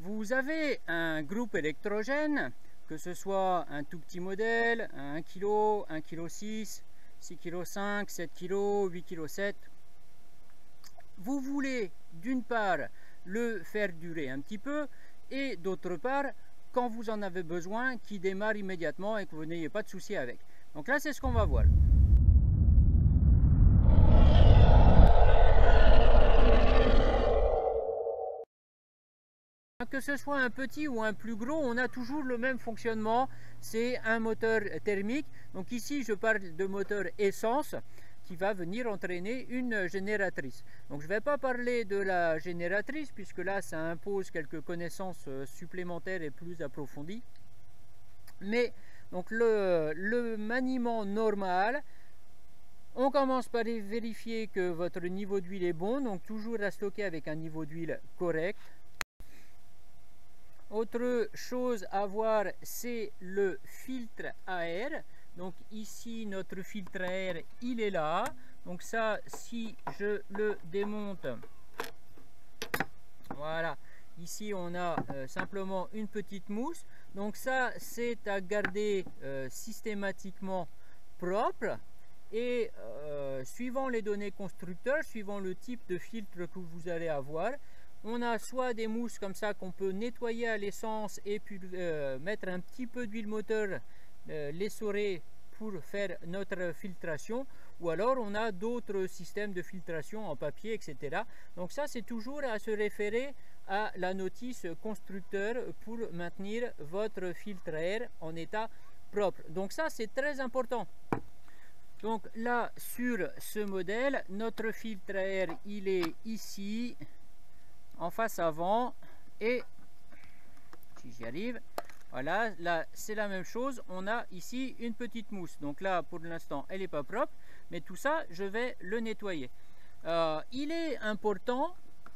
vous avez un groupe électrogène, que ce soit un tout petit modèle, un 1 kg, 1 kg 6, 6 kg 5, 7 kg, 8 kg 7. Vous voulez d'une part le faire durer un petit peu et d'autre part, quand vous en avez besoin, qu'il démarre immédiatement et que vous n'ayez pas de souci avec. Donc là, c'est ce qu'on va voir. Que ce soit un petit ou un plus gros, on a toujours le même fonctionnement, c'est un moteur thermique. Donc ici, je parle de moteur essence qui va venir entraîner une génératrice. Donc je ne vais pas parler de la génératrice puisque là, ça impose quelques connaissances supplémentaires et plus approfondies. Mais donc le maniement normal, on commence par vérifier que votre niveau d'huile est bon, donc toujours à stocker avec un niveau d'huile correct. Autre chose à voir, c'est le filtre à air. Donc ici, notre filtre à air, il est là. Donc ça, si je le démonte, voilà. Ici, on a simplement une petite mousse. Donc ça, c'est à garder systématiquement propre. Et suivant les données constructeurs, suivant le type de filtre que vous allez avoir, on a soit des mousses comme ça qu'on peut nettoyer à l'essence et puis mettre un petit peu d'huile moteur, l'essorer pour faire notre filtration, ou alors on a d'autres systèmes de filtration en papier, etc. Donc ça, c'est toujours à se référer à la notice constructeur pour maintenir votre filtre à air en état propre. Donc ça, c'est très important. Donc là, sur ce modèle, notre filtre à air, il est ici, en face avant, et si j'y arrive, voilà, là c'est la même chose, on a ici une petite mousse. Donc là, pour l'instant, elle n'est pas propre, mais tout ça, je vais le nettoyer. Il est important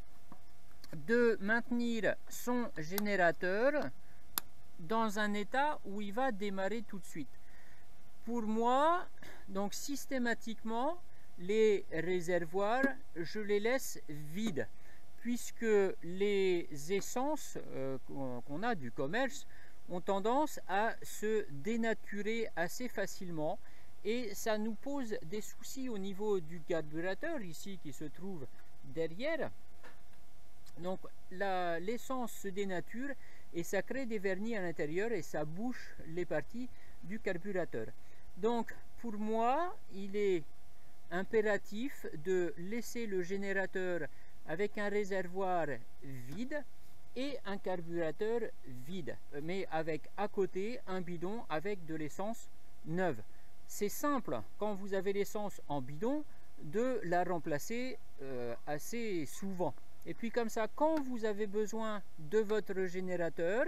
de maintenir son générateur dans un état où il va démarrer tout de suite. Pour moi, donc systématiquement, les réservoirs, je les laisse vides, puisque les essences qu'on a du commerce ont tendance à se dénaturer assez facilement, et ça nous pose des soucis au niveau du carburateur ici qui se trouve derrière. Donc l'essence se dénature et ça crée des vernis à l'intérieur et ça bouche les parties du carburateur. Donc pour moi, il est impératif de laisser le générateur avec un réservoir vide et un carburateur vide, mais avec à côté un bidon avec de l'essence neuve. C'est simple, quand vous avez l'essence en bidon, de la remplacer assez souvent. Et puis comme ça, quand vous avez besoin de votre générateur,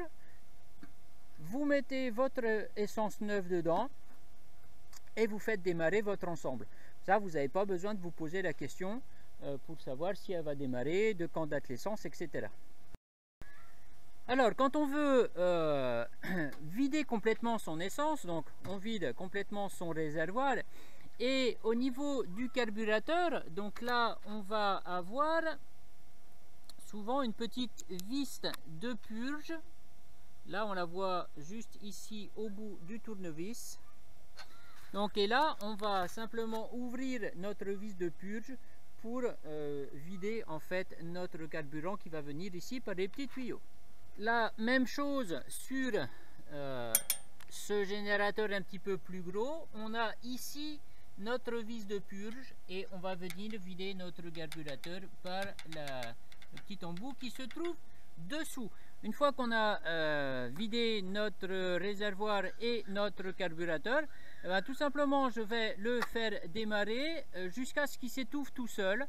vous mettez votre essence neuve dedans et vous faites démarrer votre ensemble. Ça, vous n'avez pas besoin de vous poser la question pour savoir si elle va démarrer, de quand date l'essence, etc. Alors, quand on veut vider complètement son essence, donc on vide complètement son réservoir, et au niveau du carburateur, donc là, on va avoir souvent une petite vis de purge. Là, on la voit juste ici au bout du tournevis. Donc, et là, on va simplement ouvrir notre vis de purge pour vider en fait notre carburant qui va venir ici par des petits tuyaux. La même chose sur ce générateur un petit peu plus gros. On a ici notre vis de purge et on va venir vider notre carburateur par le petit embout qui se trouve dessous. Une fois qu'on a vidé notre réservoir et notre carburateur, tout simplement je vais le faire démarrer jusqu'à ce qu'il s'étouffe tout seul.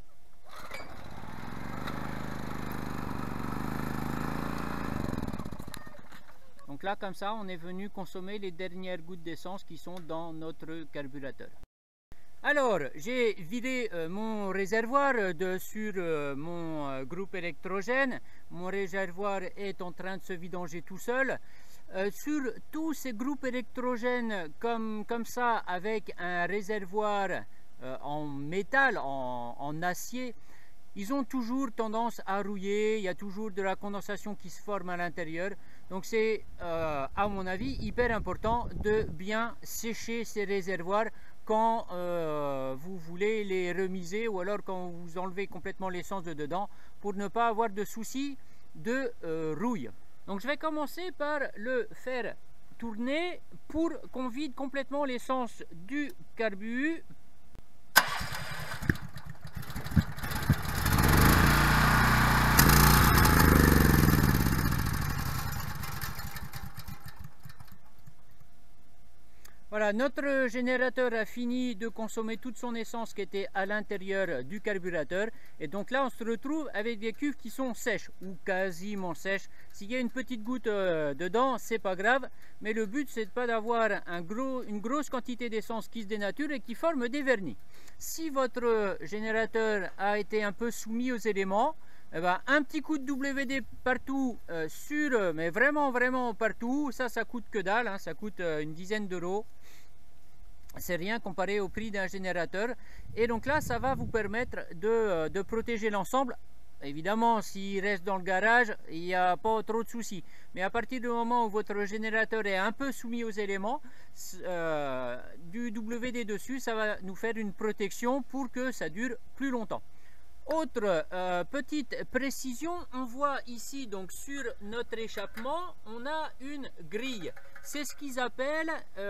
Donc là, comme ça, on est venu consommer les dernières gouttes d'essence qui sont dans notre carburateur. Alors, j'ai vidé mon réservoir sur mon groupe électrogène. Mon réservoir est en train de se vidanger tout seul. Sur tous ces groupes électrogènes comme ça, avec un réservoir en métal, en acier, ils ont toujours tendance à rouiller, il y a toujours de la condensation qui se forme à l'intérieur. Donc c'est, à mon avis, hyper important de bien sécher ces réservoirs quand vous voulez les remiser ou alors quand vous enlevez complètement l'essence de dedans pour ne pas avoir de soucis de rouille. Donc je vais commencer par le faire tourner pour qu'on vide complètement l'essence du carbu. Voilà, notre générateur a fini de consommer toute son essence qui était à l'intérieur du carburateur. Et donc là, on se retrouve avec des cuves qui sont sèches ou quasiment sèches. S'il y a une petite goutte dedans, c'est pas grave. Mais le but, c'est pas d'avoir une grosse quantité d'essence qui se dénature et qui forme des vernis. Si votre générateur a été un peu soumis aux éléments, eh ben, un petit coup de WD partout, mais vraiment partout, ça coûte que dalle, hein, ça coûte une dizaine d'euros. C'est rien comparé au prix d'un générateur. Et donc là, ça va vous permettre de protéger l'ensemble. Évidemment, s'il reste dans le garage, il n'y a pas trop de soucis. Mais à partir du moment où votre générateur est un peu soumis aux éléments, du WD dessus, ça va nous faire une protection pour que ça dure plus longtemps. Autre petite précision, on voit ici donc sur notre échappement, on a une grille. C'est ce qu'ils appellent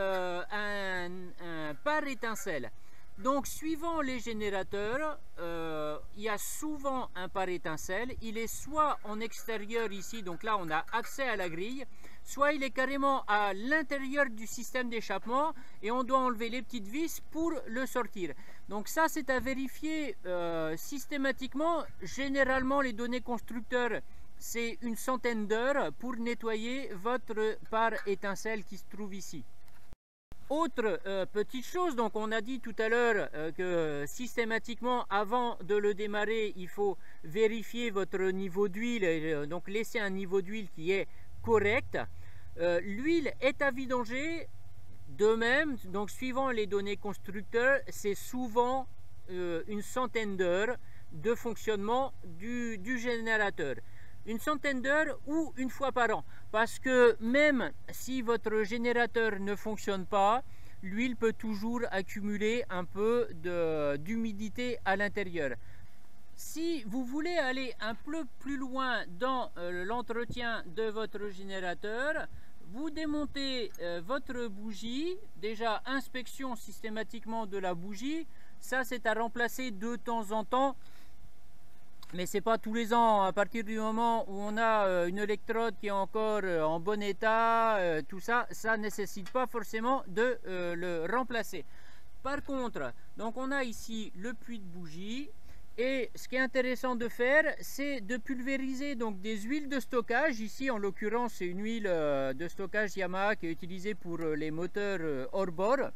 un pare-étincelle. Donc suivant les générateurs, il y a souvent un pare-étincelle. Il est soit en extérieur ici, donc là on a accès à la grille, soit il est carrément à l'intérieur du système d'échappement et on doit enlever les petites vis pour le sortir. Donc ça c'est à vérifier systématiquement. Généralement les données constructeurs c'est une centaine d'heures pour nettoyer votre pare-étincelle qui se trouve ici. Autre petite chose, donc on a dit tout à l'heure que systématiquement avant de le démarrer il faut vérifier votre niveau d'huile, donc laisser un niveau d'huile qui est correct. L'huile est à vidanger de même, donc suivant les données constructeurs c'est souvent une centaine d'heures de fonctionnement du générateur. Une centaine d'heures ou une fois par an, parce que même si votre générateur ne fonctionne pas, l'huile peut toujours accumuler un peu d'humidité à l'intérieur. Si vous voulez aller un peu plus loin dans l'entretien de votre générateur, vous démontez votre bougie. Déjà, inspection systématiquement de la bougie, ça c'est à remplacer de temps en temps. Mais c'est pas tous les ans. À partir du moment où on a une électrode qui est encore en bon état, tout ça, ça nécessite pas forcément de le remplacer. Par contre, donc on a ici le puits de bougie. Et ce qui est intéressant de faire, c'est de pulvériser donc des huiles de stockage. Ici, en l'occurrence, c'est une huile de stockage Yamaha qui est utilisée pour les moteurs hors bord.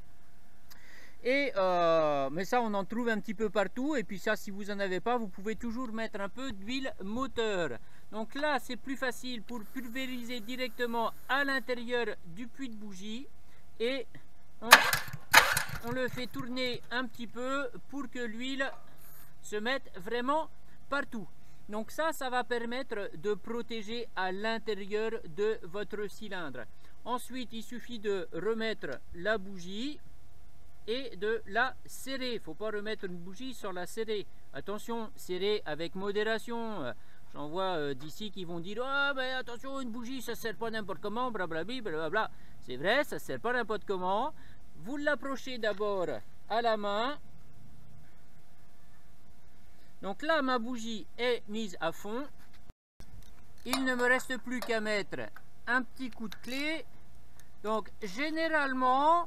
Mais ça on en trouve un petit peu partout, et puis ça si vous en avez pas vous pouvez toujours mettre un peu d'huile moteur. Donc là c'est plus facile pour pulvériser directement à l'intérieur du puits de bougie et on le fait tourner un petit peu pour que l'huile se mette vraiment partout. Donc ça va permettre de protéger à l'intérieur de votre cylindre. Ensuite il suffit de remettre la bougie et de la serrer. Il ne faut pas remettre une bougie sans la serrer. Attention, serrer avec modération. J'en vois d'ici qui vont dire « Ah, mais attention, une bougie, ça ne sert pas n'importe comment, blablabla, blablabla. » C'est vrai, ça ne sert pas n'importe comment. Vous l'approchez d'abord à la main. Donc là, ma bougie est mise à fond. Il ne me reste plus qu'à mettre un petit coup de clé. Donc, généralement,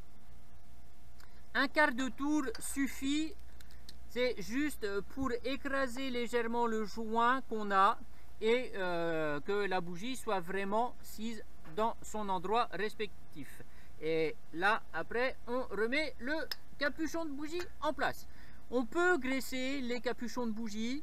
un quart de tour suffit, c'est juste pour écraser légèrement le joint qu'on a et que la bougie soit vraiment sise dans son endroit respectif. Et là, après, on remet le capuchon de bougie en place. On peut graisser les capuchons de bougie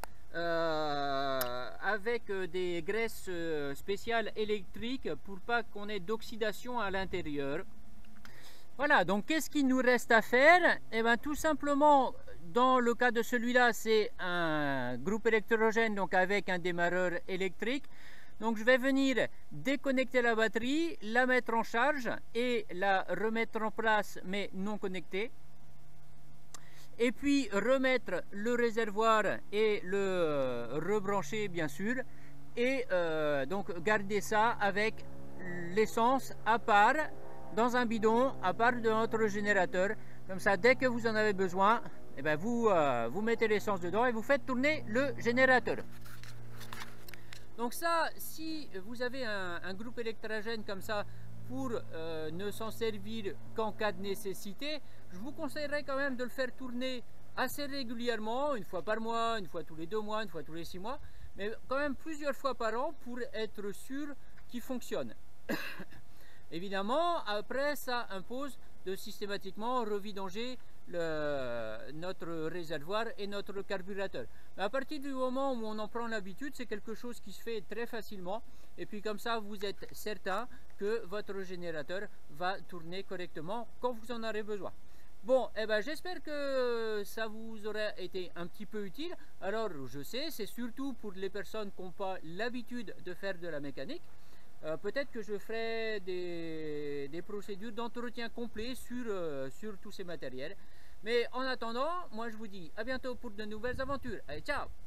avec des graisses spéciales électriques pour pas qu'on ait d'oxydation à l'intérieur. Voilà, donc qu'est-ce qu'il nous reste à faire? Eh bien tout simplement, dans le cas de celui-là, c'est un groupe électrogène, donc avec un démarreur électrique. Donc je vais venir déconnecter la batterie, la mettre en charge et la remettre en place, mais non connectée. Et puis remettre le réservoir et le rebrancher bien sûr. Et donc garder ça avec l'essence à part, dans un bidon, à part de notre générateur. Comme ça, dès que vous en avez besoin, eh ben vous mettez l'essence dedans et vous faites tourner le générateur. Donc ça, si vous avez un groupe électrogène comme ça, pour ne s'en servir qu'en cas de nécessité, je vous conseillerais quand même de le faire tourner assez régulièrement, une fois par mois, une fois tous les 2 mois, une fois tous les 6 mois, mais quand même plusieurs fois par an pour être sûr qu'il fonctionne. Évidemment, après, ça impose de systématiquement revidanger notre réservoir et notre carburateur. Mais à partir du moment où on en prend l'habitude, c'est quelque chose qui se fait très facilement. Et puis comme ça, vous êtes certain que votre générateur va tourner correctement quand vous en aurez besoin. Bon, eh ben, j'espère que ça vous aura été un petit peu utile. Alors, je sais, c'est surtout pour les personnes qui n'ont pas l'habitude de faire de la mécanique. Peut-être que je ferai des procédures d'entretien complet sur tous ces matériels. Mais en attendant, moi je vous dis à bientôt pour de nouvelles aventures. Allez, ciao!